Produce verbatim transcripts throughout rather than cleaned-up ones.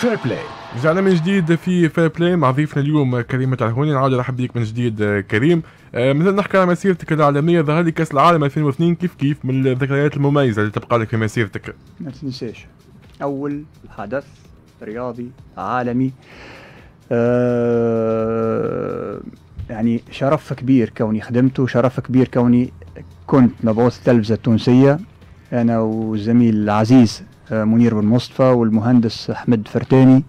فير بلاي. رجعنا من جديد في فير بلاي مع ضيفنا اليوم كريم العرهوني. نعاود نرحب بك من جديد كريم. آه مثل نحكي على مسيرتك العالميه، ظهر لي كاس العالم ألفين واثنين كيف كيف من الذكريات المميزه اللي تبقى لك في مسيرتك. ما تنساش اول حدث رياضي عالمي، آه يعني شرف كبير كوني خدمته، شرف كبير كوني كنت مبعوث التلفزة التونسية أنا والزميل العزيز منير بن مصطفى والمهندس أحمد فرتاني،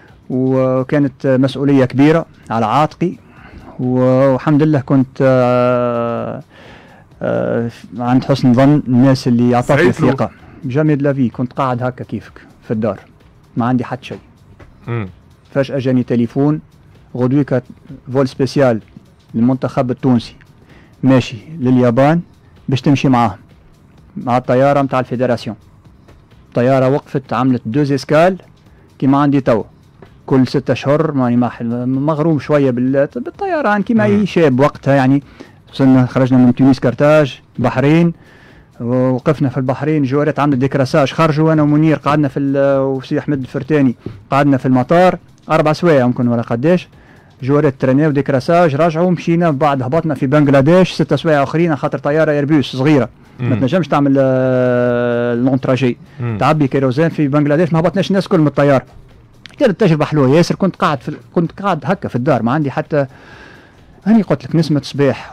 وكانت مسؤولية كبيرة على عاتقي، والحمد لله كنت آه آه عند حسن ظن الناس اللي أعطتني الثقة. جامي لافي كنت قاعد هكا كيفك في الدار ما عندي حد شيء، فجأة جاني تليفون غدويك فول سبيسيال للمنتخب التونسي ماشي لليابان باش تمشي معاهم مع الطيارة متاع الفيدراسيون. الطيارة وقفت عملت دوز اسكال كيما عندي تو كل ستة اشهر، ماني مغروم شوية بالطيارة يعني كيما اي شاب وقتها. يعني وصلنا خرجنا من تونس كرتاج بحرين، وقفنا في البحرين، جوارات عملت ديكراساج، خرجوا انا ومنير قعدنا في وسي احمد الفرتاني قعدنا في المطار اربع سوايع يمكن ولا قداش، جوارات تريناو ديكراساج رجعوا مشينا، بعد هبطنا في بنغلاديش ستة سوايع اخرين خاطر طياره ايربوس صغيره ما تنجمش تعمل لون تراجي تعبي كيروزين في بنغلاديش، ما هبطناش الناس كل من الطياره. كانت تجربه حلوه ياسر. كنت قاعد في كنت قاعد هكا في الدار ما عندي حتى هاني قلت لك نسمة صباح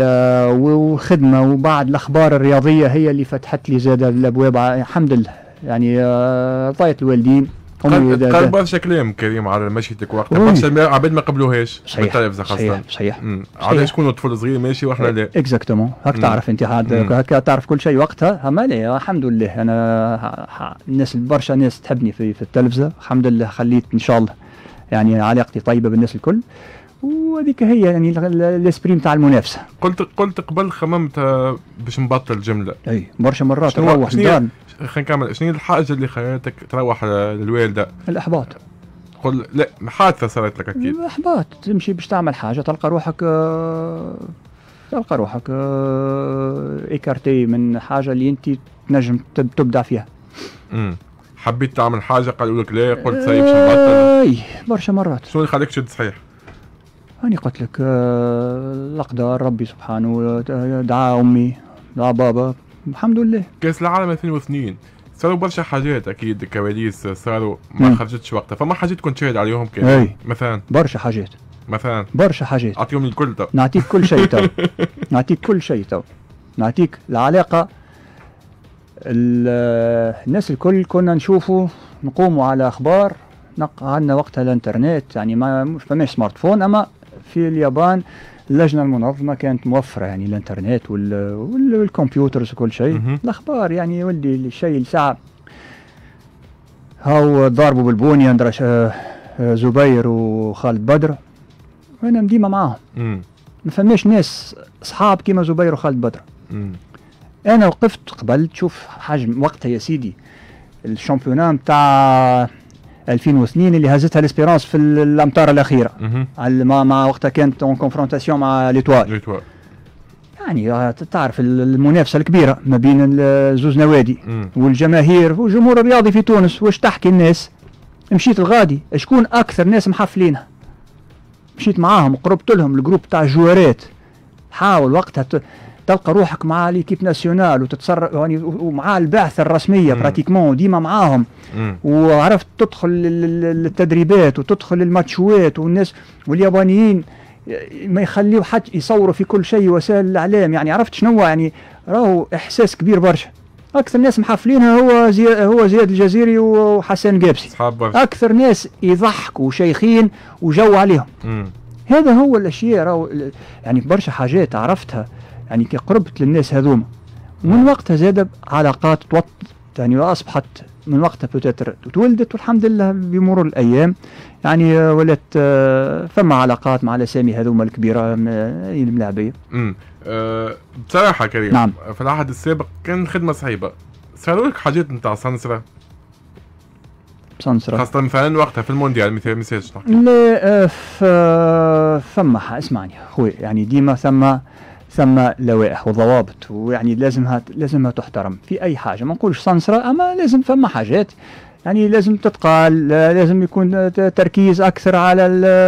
وخدمه، وبعد الاخبار الرياضيه هي اللي فتحت لي زاد الابواب الحمد لله. يعني رضاية الوالدين قال برشا كلام كريم على مشيتك وقتها، برشا عباد ما قبلوهاش بالتلفزه خاصه. صحيح صحيح علاش شكون طفل صغير ماشي واحنا لا اكزاكتومون هاك تعرف انت هكا تعرف كل شيء وقتها. اما لا الحمد لله انا الناس برشا ناس تحبني في في التلفزه الحمد لله، خليت ان شاء الله يعني علاقتي طيبه بالناس الكل، وهذيك هي يعني الاسبري نتاع المنافسه. قلت قلت قبل خممت باش نبطل جمله اي برشا مرات نروح الدار. خلينا نكمل. شنو الحاجه اللي خلتك تروح للوالده؟ الاحباط. قل لا حادثه صارت لك اكيد. الاحباط تمشي باش تعمل حاجه تلقى روحك آه تلقى روحك آه ايكارتي من حاجه اللي انت تنجم تبدع فيها. امم حبيت تعمل حاجه قالوا لك لا، قلت سايب باش نبطل. اي برشا مرات. شنو اللي خليك تشد صحيح؟ أنا قلت لك آه الأقدار ربي سبحانه، دعاء أمي دعاء بابا الحمد لله. كأس العالم ألفين واثنين صاروا برشا حاجات أكيد كواليس صاروا ما خرجتش وقتها، فما حاجات كنت شاهد عليهم كان مثلا برشا حاجات مثلا برشا حاجات أعطيهم الكل تو. نعطيك كل شيء تو نعطيك كل شيء تو نعطيك العلاقة. الناس الكل كنا نشوفوا نقوموا على أخبار، عندنا وقتها الانترنت يعني ما فماش سمارت فون، أما في اليابان اللجنة المنظمة كانت موفرة يعني الانترنت وال... والكمبيوترز وكل شيء. الأخبار يعني ولدي الشيء الساعة هاو ضاربوا بالبوني عند زبير وخالد بدر، وأنا ديما معاهم. ما فماش ناس أصحاب كيما زبير وخالد بدر. مم. أنا وقفت قبل تشوف حجم وقتها يا سيدي الشامبيونان متاع ألفين واثنين اللي هزتها الاسبيرانس في الامتار الاخيره مع مع وقتها كانت اون كونفرونتاسيون مع ليتوال. يعني تعرف المنافسه الكبيره ما بين زوز نوادي والجماهير والجمهور الرياضي في تونس. واش تحكي الناس؟ مشيت الغادي شكون اكثر ناس محفلينها، مشيت معاهم وقربت لهم الجروب تاع الجوارات. حاول وقتها تلقى روحك مع ليكيب ناسيونال وتتصرف يعني ومع البعثه الرسميه براتيكمون ديما معاهم، وعرفت تدخل للتدريبات وتدخل للماتشوات، والناس واليابانيين ما يخليوا حد يصوروا في كل شيء وسائل الاعلام. يعني عرفت شنو يعني راهو احساس كبير برشا. اكثر ناس محفلينها هو زي هو زياد الجزيري وحسن جابسي، اكثر ناس يضحكوا وشيخين وجو عليهم. مم. هذا هو الاشياء راهو يعني برشا حاجات عرفتها يعني كي قربت للناس هذوما، ومن وقتها زاد علاقات توط يعني واصبحت من وقتها بوتاتر تولدت، والحمد لله بمرور الايام يعني ولات فما علاقات مع الاسامي هذوما الكبيره الملاعبيه. امم أه بصراحه كريم نعم. في العهد السابق كان خدمه صعيبه، صاروا لك حاجات نتاع سنسره سنسره خاصه مثلا وقتها في المونديال مثال مثال لا فما اسمعني خويا يعني ديما ثم ثم لوائح وضوابط، ويعني لازمها لازمها تحترم في اي حاجه. ما نقولش سنسره اما لازم فما حاجات يعني لازم تتقال، لازم يكون تركيز اكثر على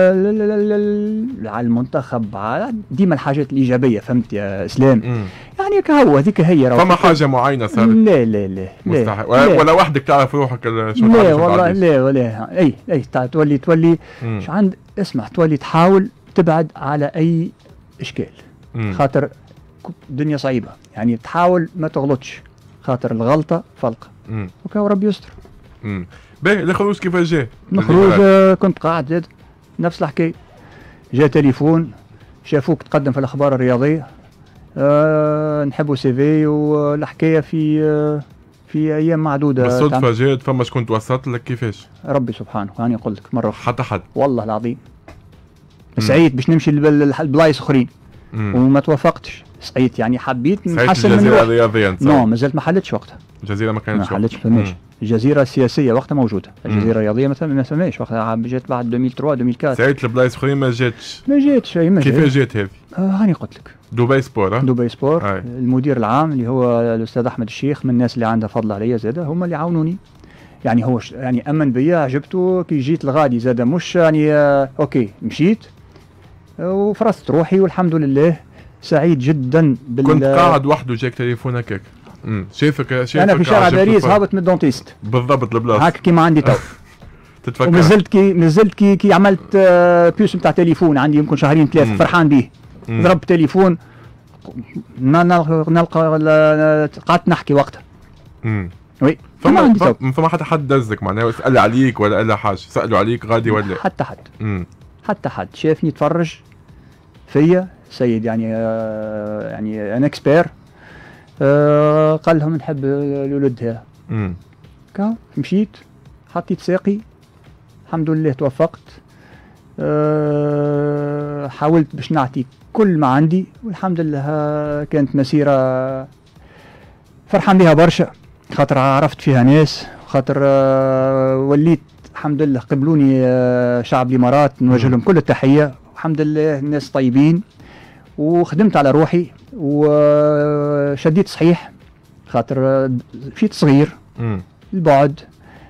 على المنتخب، على ديما الحاجات الايجابيه، فهمت يا اسلام؟ مم. يعني كهو هذيك هي. فما حاجه معينه صارت؟ لا لا لا مستحيل. ولا, ولا وحدك تعرف روحك شو لا والله لا ولا اي اي تولي تولي شو عند اسمع تولي تحاول تبعد على اي اشكال. مم. خاطر الدنيا صعيبه، يعني تحاول ما تغلطش، خاطر الغلطه فلقه وكاو ربي يستر. امم باهي الخروج كيفاش جا؟ الخروج آه كنت قاعد زاد نفس الحكايه، جا تليفون شافوك تقدم في الاخبار الرياضيه، آه نحبوا سي في، والحكايه في آه في ايام معدوده. بالصدفه جات فما شكون توسط لك كيفاش؟ ربي سبحانه، هاني قلت لك مره حتى حد والله العظيم سعيت باش نمشي لبلايص اخرين وما توفقتش، سعيت يعني حبيت نحسن من الجزيره الرياضيه. نو مازالت ما حلتش وقتها، الجزيره ما كانتش ما حلتش فماش. الجزيره السياسيه وقتها موجوده، الجزيره الرياضيه مثلا ما فماش وقتها، جات بعد ألفين وثلاثة ألفين وأربعة. سعيت لبلايص اخرين ما جاتش ما جاتش اي ما كيفاش جات هذه؟ آه هاني قلت لك دبي سبور. دبي سبور آه. المدير العام اللي هو الاستاذ احمد الشيخ، من الناس اللي عندها فضل عليا زاده، هم اللي عاونوني. يعني هو يعني امن بيا، عجبته كي جيت الغادي زاده، مش يعني آه اوكي مشيت وفرست روحي والحمد لله سعيد جدا بال. كنت قاعد وحده جاك تليفون هكاك؟ امم شايفك شايفك انا في شارع باريس هابط من الدونتيست بالضبط البلاصه هاك كيما عندي تو. تتفكر ونزلت كي نزلت كي كي عملت آه بيوس نتاع تليفون عندي يمكن شهرين ثلاثه، فرحان به. ضربت تليفون نلقى قعدت نحكي وقتها. امم وي فما فما حتى حد دزك معناها سأل عليك ولا الا حاجه؟ سالوا عليك غادي ولا حتى حد؟ امم حتى حد شافني تفرج فيا سيد، يعني آه يعني ان اكسبير، آه قال لهم نحب الولد هذا. امم كا مشيت حطيت ساقي الحمد لله توفقت. أه حاولت باش نعطي كل ما عندي والحمد لله كانت مسيرة فرحان بها برشا، خاطر عرفت فيها ناس، خاطر أه وليت الحمد لله قبلوني أه شعب الإمارات، نوجه لهم كل التحية، الحمد لله الناس طيبين، وخدمت على روحي وشديت صحيح، خاطر مشيت صغير البعد،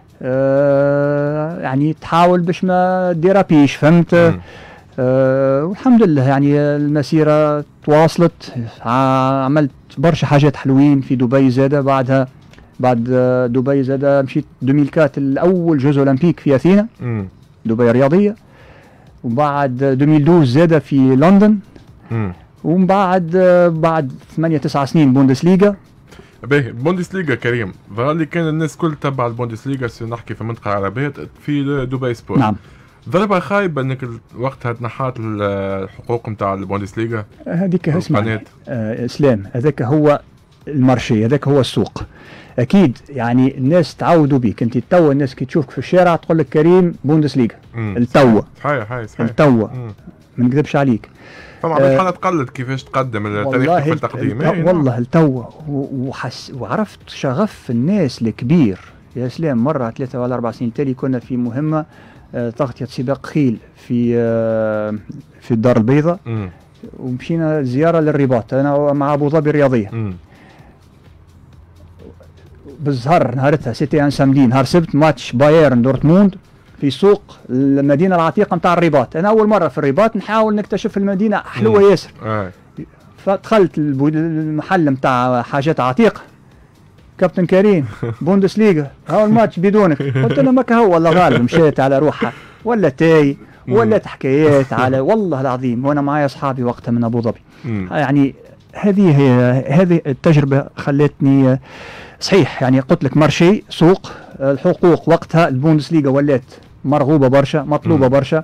آه يعني تحاول باش ما ديرابيش، فهمت؟ آه والحمد لله يعني المسيرة تواصلت، عملت برشا حاجات حلوين في دبي زادة. بعدها بعد دبي زادة مشيت ألفين وأربعة الأول جوز أولمبيك في أثينا، مم. دبي الرياضية، وبعد ألفين واثناشر زادة في لندن، مم. ومن بعد بعد ثمانية تسعة سنين بوندسليغا. باهي البوندسليغا كريم، ظهر لي كان الناس كل تبع البوندسليغا، نحكي في المنطقة العربية في دبي سبور. نعم. ضربة خايبة انك وقتها تنحات الحقوق نتاع البوندسليغا. هذيك اسمع آه اسلام، هذاك هو المارشي، هذاك هو السوق. اكيد يعني الناس تعودوا بيك، انت توا الناس كي تشوفك في الشارع تقول لك كريم بوندسليغا التوا. صحيح صحيح صحيح التوا ما نكذبش عليك. فما عملت حالة تقلد كيفاش تقدم التاريخ في التقديم. والله التوا وحس وعرفت شغف الناس الكبير يا اسلام. مرة ثلاثة ولا أربع سنين تالي كنا في مهمة آه تغطية سباق خيل في آه في الدار البيضاء، ومشينا زيارة للرباط أنا مع أبو ظبي الرياضية. م. بالزهر نهارتها سيتي ان سامدي، نهار سبت ماتش بايرن دورتموند في سوق المدينة العتيقة نتاع الرباط. أنا أول مرة في الرباط نحاول نكتشف المدينة حلوة ياسر. آه. فدخلت المحل نتاع حاجات عتيقة، كابتن كريم بوندسليغا هاو الماتش بدونك. قلت له ماك هو والله غالب، مشيت على روحها ولا تاي ولا حكايات على والله العظيم، وأنا معايا أصحابي وقتها من أبو ظبي. يعني هذه هي هذه التجربة خلتني صحيح، يعني قلت لك مارشي سوق الحقوق. وقتها البوندسليغا ولات مرغوبة برشا، مطلوبة برشا،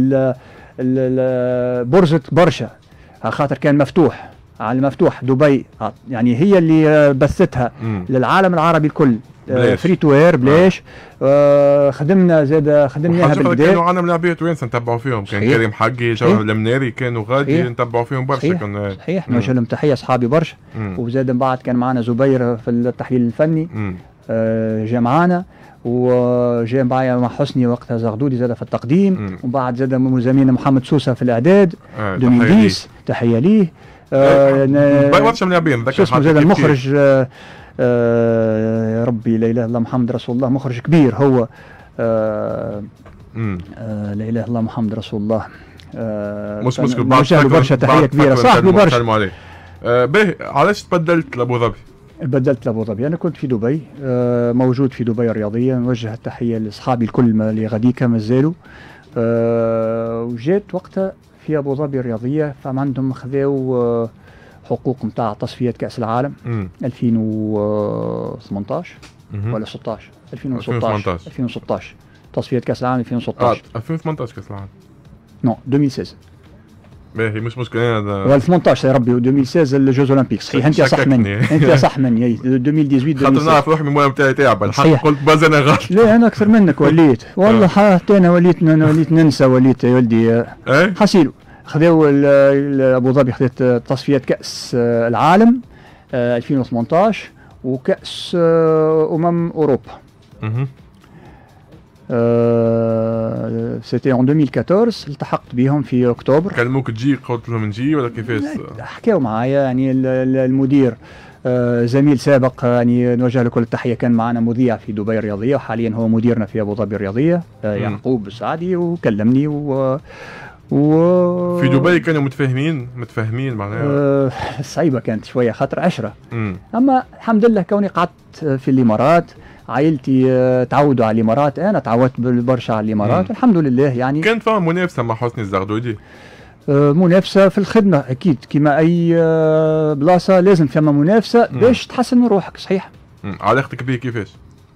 بورصة برشا، خاطر كان مفتوح على المفتوح. دبي يعني هي اللي بثتها مم. للعالم العربي الكل، فري تو اير بلاش. آه خدمنا زاد خدمناها بالبداية. كانوا عالم لاعبية توانسة نتبعوا فيهم، كان صحيح. كريم حقي جوهر المناري كانوا غادي نتبعوا فيهم برشا. صحيح, كان صحيح. نوجه لهم تحية أصحابي برشا. وزاد من بعد كان معنا زبير في التحليل الفني، آه جاء معنا، وجاء معايا مع حسني وقتها زغدودي زاد في التقديم. مم. وبعد زاد زميلنا محمد سوسة في الإعداد. آه ألفين وعشرة تحية ليه. آه برشا ملاعبين ذكر اسمه زاد المخرج آه آه يا ربي لا اله الا الله محمد رسول الله، مخرج كبير هو. آه آه لا اله الا الله محمد رسول الله. آه مش مشكل، بعد برشا تحيه كبيره صاحبي برشا. آه باهي، علاش تبدلت لابو ظبي؟ بدلت لابو ظبي، انا كنت في دبي، آه موجود في دبي الرياضيه، نوجه التحيه لاصحابي الكل اللي غاديكا مازالوا. آه وجيت وقتها في ابو ظبي الرياضيه، فعندهم خذاو آه حقوق نتاع تصفيات كاس العالم مم. ألفين وثمنطاش مم. ولا ستطاش ألفين وستطاش ألفين وستطاش تصفيات كاس العالم ألفين وستطاش. اه ألفين وثمنطاش كاس العالم. نو ألفين وستة عشر. باهي مش مشكل هذا. ولا ثمنطاش يا ربي، و ألفين وستة عشر الجوز اولمبيك. صحيح انت صح مني، انت صح مني. ألفين وثمانية عشر خاطر نعرف روحي المويه نتاعي تعب الحق، قلت باز انا غلط. لا انا اكثر منك وليت والله، حتى انا وليت وليت ننسى وليت يا ولدي. حسيلو خذاو ابو ظبي، خذت تصفيات كاس العالم ألفين وثمنطاش وكاس امم اوروبا. اها سيتي ان ألفين وأربعطاش، التحقت بهم في اكتوبر. كلموك تجي، قلت لهم نجي ولا كيفاش؟ حكاو معايا يعني المدير زميل سابق، يعني نوجه له كل التحيه، كان معنا مذيع في دبي الرياضيه وحاليا هو مديرنا في ابو ظبي الرياضيه، يعقوب السعدي، وكلمني و و في دبي كانوا متفاهمين متفاهمين معناها. أه صعيبه كانت شويه خاطر عشره. مم. اما الحمد لله كوني قعدت في الامارات، عائلتي أه تعودوا على الامارات، انا تعودت برشا على الامارات والحمد لله. يعني كان فما منافسه مع حسني الزغدودي؟ أه منافسه في الخدمه اكيد، كما اي أه بلاصه لازم فما منافسه باش تحسن من روحك. صحيح. مم. علاقتك به كيفاش؟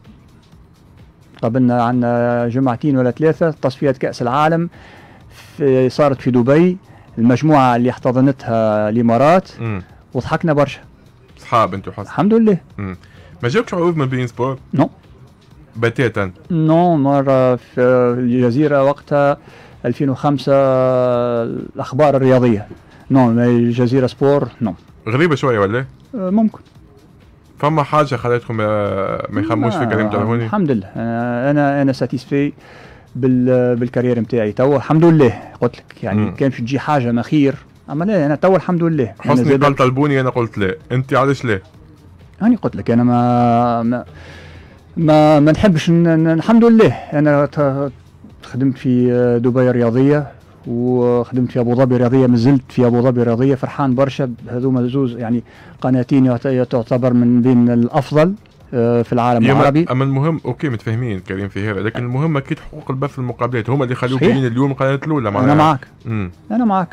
قبلنا عندنا جمعتين ولا ثلاثه تصفيات كاس العالم في صارت في دبي، المجموعه اللي احتضنتها الامارات، وضحكنا برشا. صحاب انتوا حسن؟ الحمد لله. مم. ما جاوبش عروض من بين سبور؟ نو بتاتا. نو مره في الجزيره وقتها ألفين وخمسة الاخبار الرياضيه. نو الجزيره سبور نو. غريبه شويه ولا؟ أه ممكن. فما حاجه خلاتكم ما يخموش في كريم جرهوني؟ الحمد لله، انا انا ساتيسفي بال بالكارير نتاعي توا الحمد لله. قلت لك يعني مم. كان في تجي حاجه ما خير، اما لا انا توا الحمد لله. حسني قال طلبوني، انا قلت لا، انت علاش لا؟ انا قلت لك انا ما ما ما, ما نحبش الحمد لله. انا خدمت في دبي الرياضيه وخدمت في ابو ظبي الرياضيه، مازلت في ابو ظبي الرياضيه، فرحان برشا. هذوما زوز يعني قناتين تعتبر من بين الافضل في العالم العربي. اما المهم اوكي متفاهمين كريم في هذا، لكن المهم اكيد حقوق البث المقابلات هما اللي خلوك جايين اليوم القناه الاولى معناها. انا معك. مم. انا معك.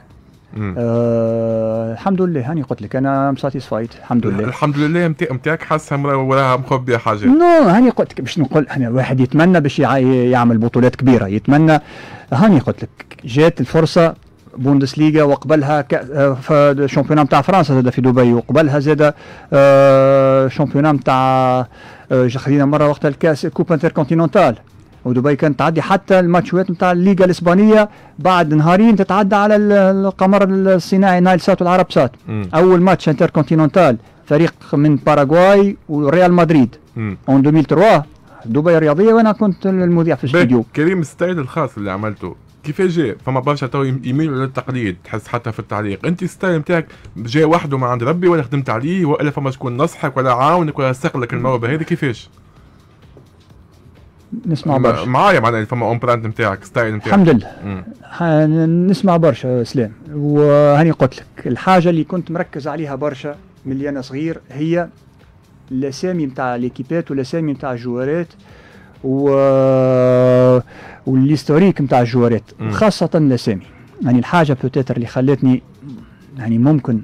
آه الحمد لله، هاني قلت لك انا مساتيسفايد الحمد لله. الحمد لله نتاعك حاسه وراها مخبيه حاجه؟ نو هاني قلت لك باش نقول انا واحد يتمنى باش يعمل بطولات كبيره، يتمنى. هاني قلت لك جات الفرصه بوندسليغا، وقبلها في شامبيونات نتاع فرنسا زاد في دبي، وقبلها زاد آه شامبيونات نتاع آه خلينا مره وقت الكاس كوب انتركونتيننتال، ودبي كانت تعدي حتى الماتشات نتاع الليغا الاسبانيه بعد نهارين تتعدى على القمر الصناعي نايل سات والعرب سات. م. اول ماتش انتركونتيننتال فريق من باراغواي وريال مدريد اون ألفين وثلاثة، دبي الرياضيه، وانا كنت المذيع في الاستوديو. كريم الستايل الخاص اللي عملته كيفاش جاء؟ فما برشا تو يميلوا للتقليد، تحس حتى في التعليق. انت الستايل نتاعك جاء وحده من عند ربي ولا خدمت عليه، ولا فما شكون نصحك ولا عاونك ولا سق لك الموهبه هذه كيفاش؟ نسمع برشا معايا معناها فما اون براند نتاعك، ستايل نتاعك. الحمد لله. نسمع برشا سلام، وهاني قلت لك الحاجه اللي كنت مركز عليها برشا من اللي انا صغير هي الاسامي نتاع ليكيبات والاسامي نتاع الجوارات و والهيستوريك نتاع الجوارات، خاصه الاسامي. يعني الحاجه بوتيتر اللي خلتني يعني ممكن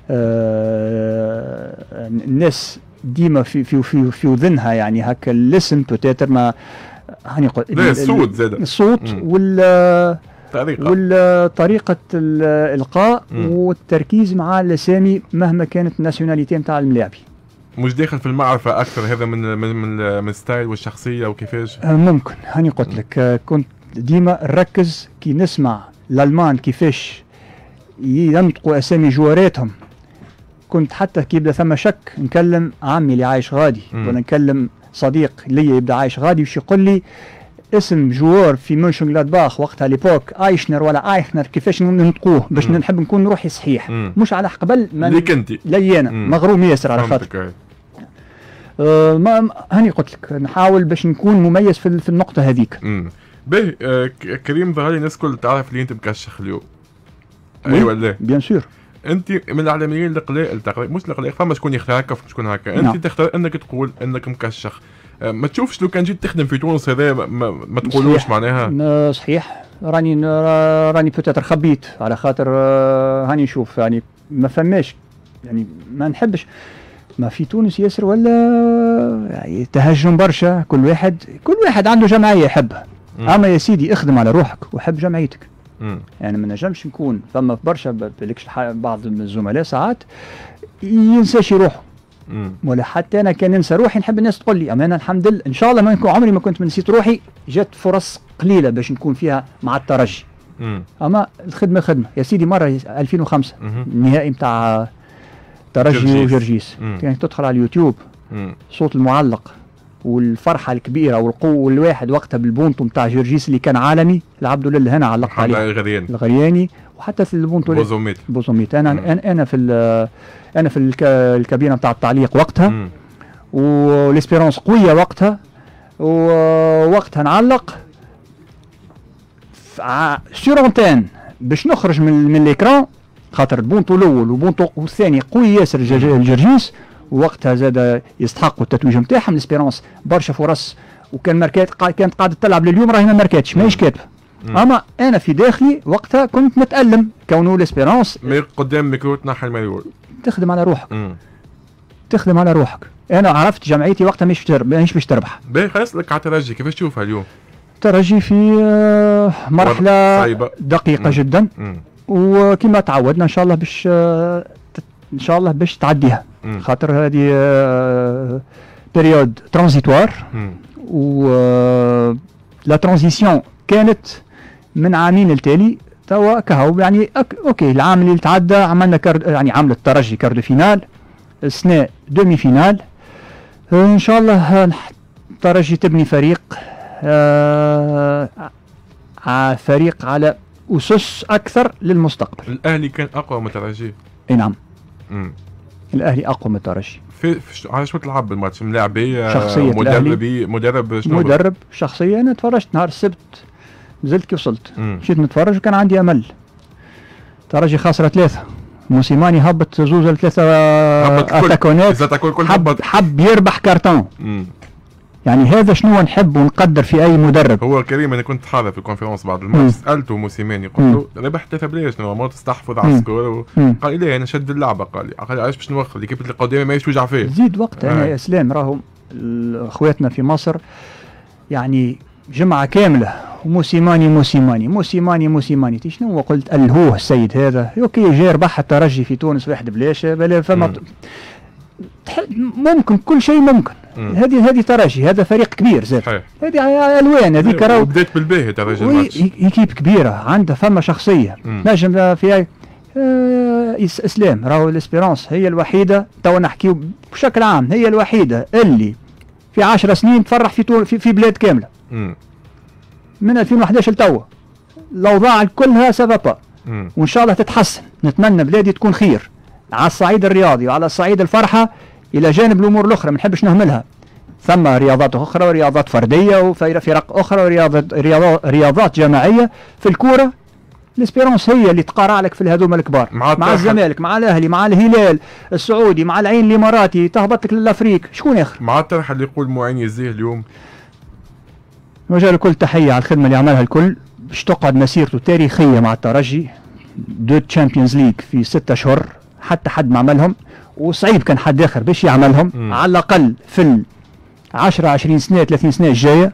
آه الناس ديما في في في في اذنها يعني هكا الاسم بوتيتر ما هاني قلت لا الصوت زاد الصوت وال طريقة والطريقة الإلقاء والتركيز مع الأسامي مهما كانت الناسيوناليتي نتاع الملاعبي. مش داخل في المعرفة أكثر هذا من من من, من الستايل والشخصية وكيفاش؟ ممكن هاني قلت لك كنت ديما نركز كي نسمع الألمان كيفاش ينطقوا أسامي جواراتهم. كنت حتى كي يبدا ثم شك نكلم عمي اللي عايش غادي م. ولا نكلم صديق ليا يبدا عايش غادي وش يقول لي اسم جوار في مونشن جلادباخ وقتها ليبوك ايشنر ولا ايخنر كيفاش ننطقوه باش نحب نكون روحي صحيح. مم. مش على قبل ليك انت لي انا مغروم ياسر على خاطر آه ما هاني قلت لك نحاول باش نكون مميز في, في النقطه هذيك. امم باهي آه كريم ظهر لي الناس الكل تعرف اللي انت مكشخ اليوم. ايوه لا بيان سور. انت من الاعلاميين القليل مش القليل، فما شكون يختار هكا شكون هكا، انت نعم. تختار انك تقول انك مكشخ. ما تشوفش لو كان جيت تخدم في تونس هذا ما, ما تقولوش صحيح. معناها صحيح. راني راني بوتيتر خبيت على خاطر هاني نشوف يعني ما فماش يعني ما نحبش ما في تونس ياسر ولا يعني تهجم برشا، كل واحد كل واحد عنده جمعيه يحبها. م. اما يا سيدي اخدم على روحك وحب جمعيتك. م. يعني ما نجمش نكون فما برشا بالكش بعض الزملاء ساعات ينساش يروحوا. مم. ولا حتى انا كان ننسى روحي نحب الناس تقول لي اما انا الحمد لله ان شاء الله ما نكون عمري ما كنت نسيت روحي، جات فرص قليله باش نكون فيها مع الترجي. مم. اما الخدمه خدمه يا سيدي. مره ألفين وخمسة مم. النهائي نتاع ترجي وجرجيس كان يعني تدخل على اليوتيوب مم. صوت المعلق والفرحه الكبيره والقوه والواحد وقتها بالبونتو نتاع جرجيس اللي كان عالمي العبد لله هنا علقت عليه الغرياني الغرياني وحتى في البونتو بوزوميت بوزوميت انا مم. انا في انا في الكابينه نتاع التعليق وقتها والاسبيرونس قويه وقتها، ووقتها نعلق سور انتين باش نخرج من من الاكران خاطر البونتو الاول وبونتو الثاني قوي ياسر الجرجيس، ووقتها زاد يستحقوا التتويج نتاعهم. الاسبيرونس برشا فرص وكان ماركات كانت قاعده تلعب لليوم راهي ما ماركاتش ماهيش كاتبه. اما انا في داخلي وقتها كنت متالم كونه الاسبيرونس مي قدام ميكرو تنحي المليون تخدم على روحك. مم. تخدم على روحك. انا عرفت جمعيتي وقتها مش مش باش تربح. باهي خلينا نسالك على الترجي كيفاش تشوفها اليوم؟ الترجي في مرحله صعيبة. دقيقه مم. جدا مم. وكما تعودنا ان شاء الله باش ان شاء الله باش تعديها. مم. خاطر هذه بيريود ترانزيتوار و لا ترانزيسيون كانت من عامين التالي توا كهو يعني أك... اوكي العام اللي تعدى عملنا كارد يعني عمل الترجي كارد فينال، السنة دومي فينال. آه ان شاء الله الترجي تبني فريق آه فريق على اسس اكثر للمستقبل. الاهلي كان اقوى من الترجي. اي نعم. امم الاهلي اقوى من الترجي. في على شو تلعب بالماتش؟ ملاعبيه شخصيه مدربي مدرب شنو؟ مدرب شخصيه. انا تفرجت نهار السبت نزلت كي وصلت مشيت نتفرج وكان عندي امل. ترجي خاسره ثلاثه، موسيماني هبط زوز لثلاثه اتاكونات، حب, حب يربح كارتون. مم. يعني هذا شنو نحب ونقدر في اي مدرب. هو كريم انا كنت حاضر في الكونفرنس بعد الماتش سالته موسيماني قلت له ربح ثلاثه بلاش ما تستحفظ على السكور، قال لي لا انا شد اللعبه، قال لي قال لي علاش باش نوخر اللي اللي قدامي ما يوجع فيه. زيد وقت انا يا اسلام راهم اخواتنا في مصر يعني جمعه كامله وموسيماني موسيماني موسيماني موسيماني تي شنو قلت الهوه السيد هذا اوكي جاي ربح الترجي في تونس واحد بلاش بلا فما ممكن كل شيء ممكن. هذه هذه ترجي هذا فريق كبير زاد هذه الوان هذيك راهو بدات بالباهي ترجي الماتش ايكيب كبيره عندها فما شخصيه نجم في آه اسلام راهو الاسبيرونس هي الوحيده تو نحكيو بشكل عام هي الوحيده اللي في عشر سنين تفرح في في, في بلاد كامله. مم. من ألفين وأحد عشر لتوا الاوضاع كلها سببا وان شاء الله تتحسن. نتمنى بلادي تكون خير على الصعيد الرياضي وعلى الصعيد الفرحه الى جانب الامور الاخرى ما نحبش نهملها. ثم رياضات اخرى ورياضات فرديه وفرق اخرى ورياضات رياضات, رياضات جماعيه. في الكوره الاسبيرونس هي اللي تقارع لك في الهذوما الكبار مع, مع الزمالك مع الاهلي مع الهلال السعودي مع العين الاماراتي تهبط لك للافريق. شكون اخر مع الطرح اللي يقول معين يزيه اليوم؟ وجه الكل تحيه على الخدمه اللي عملها الكل باش تقعد مسيرته تاريخيه مع الترجي. دو تشامبيونز ليج في ستة اشهر حتى حد ما عملهم وصعيب كان حد اخر باش يعملهم. م. على الاقل في عشرة عشرين سنه ثلاثين سنه الجايه.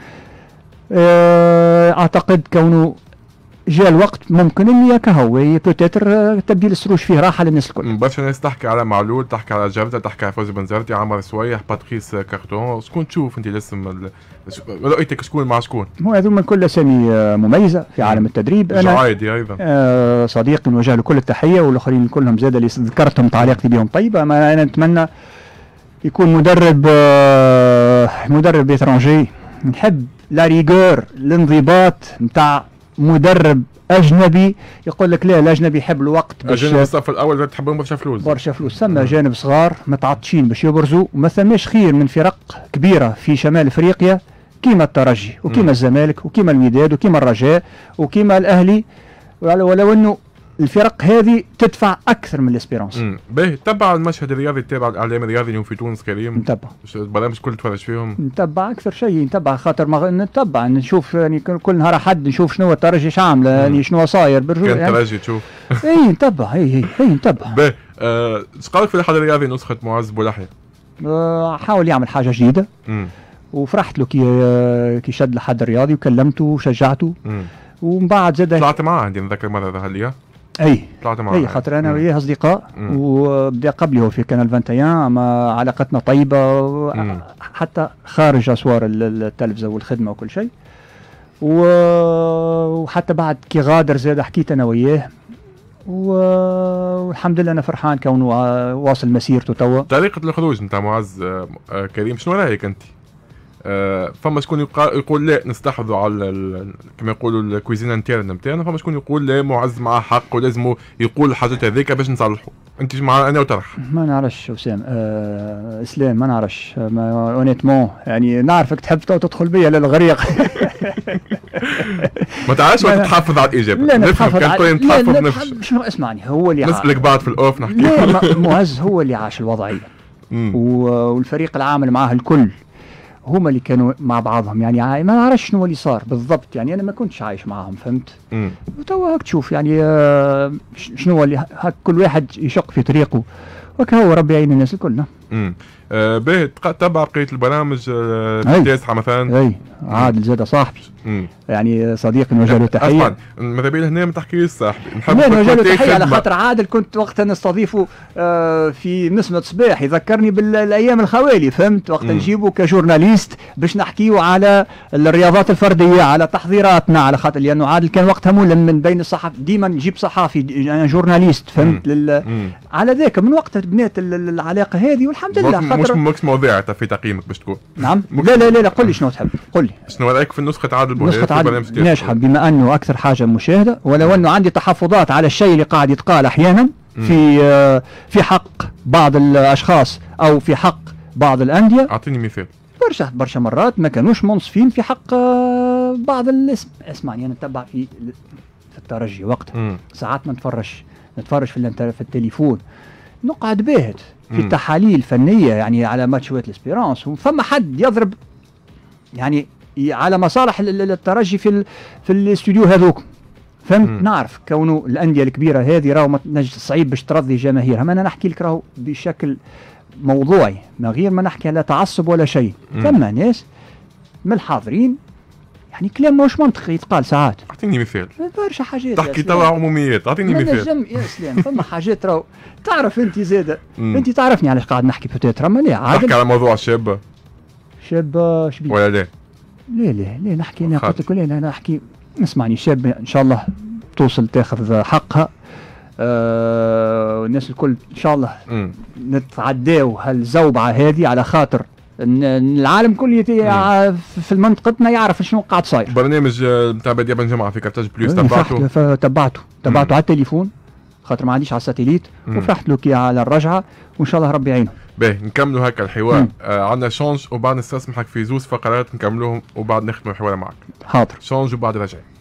اعتقد كونه جاء الوقت ممكن اني يكهو بوتيتر تبديل السروج فيه راحه للناس الكل. برشا ناس تحكي على معلول، تحكي على جردة، تحكي على فوزي بن زرتي، عمر سويح، باتريس كارتون. شكون تشوف انت الاسم رؤيتك شكون مع شكون؟ هو هذوما كل اسامي مميزه في عالم التدريب. انا جعايدي ايضا آه صديقي نوجه له كل التحيه والاخرين كلهم زاد اللي ذكرتهم تعليقتي بهم طيبه. ما انا نتمنى يكون مدرب آه مدرب اترونجي. نحب لا ريغور الانضباط نتاع مدرب اجنبي يقول لك لا الاجنبي يحب الوقت باش اجانب الصف الاول تحبهم برشا فلوس برشا فلوس. ثم اجانب صغار متعطشين باش يبرزوا، وما ثماش خير من فرق كبيره في شمال افريقيا كيما الترجي وكيما الزمالك وكيما الوداد وكيما الرجاء وكيما الاهلي، ولو انه الفرق هذه تدفع اكثر من الاسبيرونس. باهي تبع المشهد الرياضي، تتابع الاعلام الرياضي اليوم في تونس كريم؟ نتبع البرامج كل تفرج فيهم؟ نتبع اكثر شيء، نتبع خاطر مغ... نتبع نشوف يعني كل نهار حد نشوف شنو الترجي اش عامله يعني شنو صاير بالرجوع كان يعني. الترجي تشوف اي نتبع اي اي اي نتبع. باهي اش قالك في الاتحاد الرياضي نسخه معز بولحية؟ أه حاول يعمل حاجه جديده مم. وفرحت له كي كي شد الحد الرياضي وكلمته وشجعته. مم. ومن بعد زاد طلعت معاه عندي نذكر مره ظهر لي اي طلعت معاه اي خاطر انا وياه اصدقاء وبدا قبلي هو في كانال واحد وعشرين، اما علاقتنا طيبه مم. حتى خارج اسوار التلفزه والخدمه وكل شيء. وحتى بعد كي غادر زاد حكيت انا وياه والحمد لله انا فرحان كونه واصل مسيرته توا. طريقه الخروج نتاع معز كريم شنو رايك انت؟ أه فما شكون يقول لا نستحوذوا على كما يقولوا الكويزين انترن نتاعنا، فما شكون يقول لا معز معاه حق ولازم يقول الحاجات هذيك باش نصلحوا. انت مع انا وطرح؟ ما نعرفش وسام أه اسلام ما نعرفش اونيتمون يعني نعرفك تحب تدخل بيا للغريق. ما تعرفش ولا تحافظ على الاجابه؟ لا نتحفظ على لا لا شنو اسمعني هو اللي نسألك بعد في الاوف نحكي. لا معز هو اللي عاش الوضعيه والفريق العامل معاه الكل هما اللي كانوا مع بعضهم يعني ما نعرفش شنو اللي صار بالضبط يعني انا ما كنتش عايش معاهم فهمت. وتوا هاك تشوف يعني آه شنو اللي هاك كل واحد يشق في طريقه وكا هو ربي يعين الناس الكل. امم آه باهي تتبع بقيه البرامج آه في التاسعه مثلا؟ اي عادل زاد صاحبي مم. يعني صديقي نوجه له تحيه. طبعا ماذا بينا هنا ما تحكيش صاحبي نحب نوجه له تحيه على خاطر عادل كنت وقتها نستضيفه آه في نسمة صباح يذكرني بالايام الخوالي فهمت وقت نجيبه كجورناليست باش نحكيه على الرياضات الفرديه على تحضيراتنا على خاطر لانه عادل كان وقتها مولم من بين الصحف ديما نجيب صحافي جورناليست فهمت لل... على ذاك من وقتها بنيت العلاقه هذه والحمد لله خاطر مش مواضيع في تقييمك باش تكون. نعم لا لا لا قل لي شنو تحب قل لي شنو رايك في نسخه عادل بوهيب؟ نسخه عادل ناجحه بما انه اكثر حاجه مشاهده ولو انه عندي تحفظات على الشيء اللي قاعد يتقال احيانا في آه في حق بعض الاشخاص او في حق بعض الانديه. اعطيني مثال. برشا برشا مرات ما كانوش منصفين في حق آه بعض الاسم. اسمعني انا نتبع في في الترجي وقتها ساعات ما نتفرج نتفرج في في التليفون نقعد باهت في التحاليل فنيه يعني على ماتشات الاسبيرانس وفما حد يضرب يعني على مصالح الترجي في في الاستوديو هذوك فهمت. نعرف كونه الانديه الكبيره هذه راهو صعيب باش ترضي جماهيرها ما انا نحكي لك راهو بشكل موضوعي ما غير ما نحكي على تعصب ولا شيء. ثم ناس من الحاضرين يعني كلام مش منطقي يتقال ساعات. اعطيني مثال. برشا حاجات تحكي توا عموميات اعطيني مثال. يا سلام فما حاجات راهو تعرف انت زاده انت تعرفني علاش قاعد نحكي بوتيتر اما لا عادل تحكي على موضوع الشابه شابه شبيه ولا لا لا لا لا نحكي انا قلت لك انا نحكي نسمعني شابه ان شاء الله توصل تاخذ حقها آه الناس الكل ان شاء الله م. نتعداو هالزوبعه هذه على خاطر العالم كله في منطقتنا يعرف شنو قاعد صاير. برنامج نتاع بديع بن جمعه في كارتاج بلوس تبعته تبعته تبعته على التليفون خاطر ما عنديش على الساتيليت وفرحت له كي على الرجعه وان شاء الله ربي يعينه. باهي نكملوا هكا الحوار آه عندنا شونج وبعد نستسمحك في زوز فقرات نكملوهم وبعد نختم الحوار معك. حاضر. شونج وبعد رجعي.